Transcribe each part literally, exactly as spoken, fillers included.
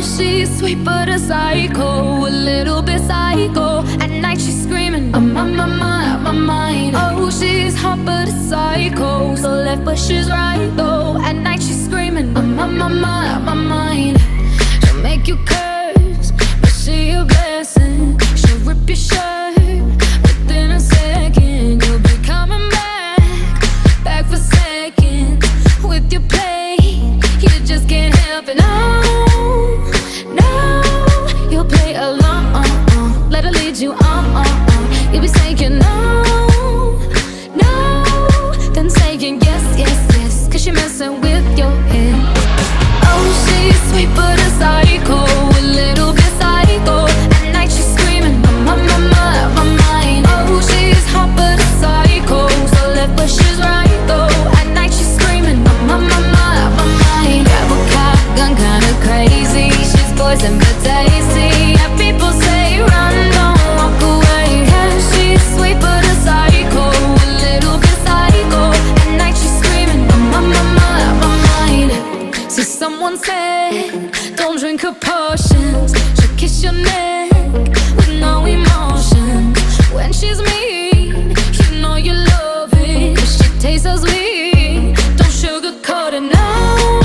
she's sweet but a psycho, a little bit psycho. At night she's screaming, I'm on my mind, my mind. Oh, she's hot but a psycho, so left but she's right though. At night she's screaming, I'm on my mind, my mind. She'll make you curse, but she a blessing. She'll rip your shirt within a second. You'll be coming back, back for seconds with your play. You just can't help it. No, no, you'll play along. Let her lead you on. You'll be saying no, no, then saying yes, yes, yes, cause you're messing with your head. Oh, she's sweet but a psycho, a little bit psycho. At night she's screaming, I'm on my mind, my mind. Oh, she's hot but a psycho, so left but she's right though. At night she's screaming, I'm on my mind, my mind. Grab a cop gun, kinda crazy. She's poison but tasty. Yeah, people say run, don't walk away. Yeah, she's sweet but a psycho, a little bit psycho. At night she's screaming, I'm on my mind, my mind. See, someone said, don't drink her potions. She'll kiss your neck with no emotion. When she's mean, you know you love it, cause she tastes so sweet. Don't sugarcoat it, no,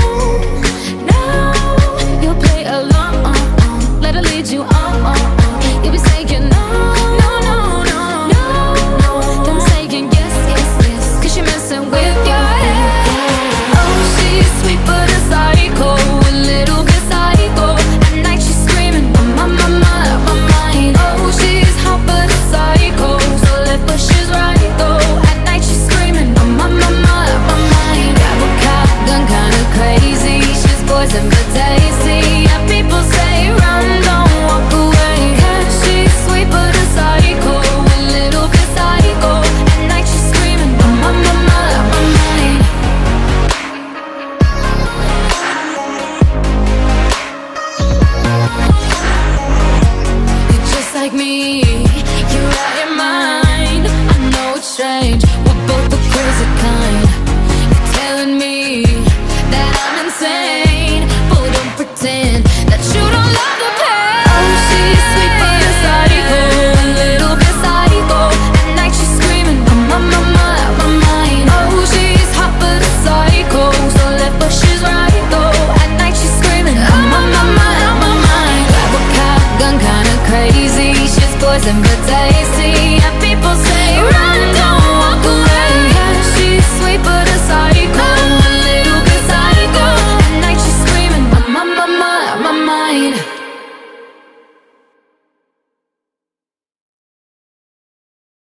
no. You'll play along, let her lead you on. You'll be saying no, no, no, no, no, then saying yes, yes, yes, cause you're messing with your head. Oh, she's sweet but a psycho, a little bit psycho. At night she's screaming, I'm on my mind, my mind. Oh, she's hot but a psycho, so left but she's right though. At night she's screaming, I'm on my mind, my mind. Grab a cop gun, kinda crazy. She's poison but tasty. Yeah, people say run, don't walk away. Yeah, she's sweet but a psycho, a little bit psycho. At night she's screaming, I'm on my mind, my mind. You're just like me, you're out your mind. I know it's strange, we're both the crazy kind. You're telling me that I'm insane, but don't pretend that you don't love the pain. Oh, she's sweet but a psycho, a little bit psycho. At night she's screaming, I'm on my mind, my mind. Oh, she's hot but a psycho, so left but she's right though. At night she's screaming, I'm on my mind, my mind. Grab a cop gun, kinda crazy. She's poison but tasty.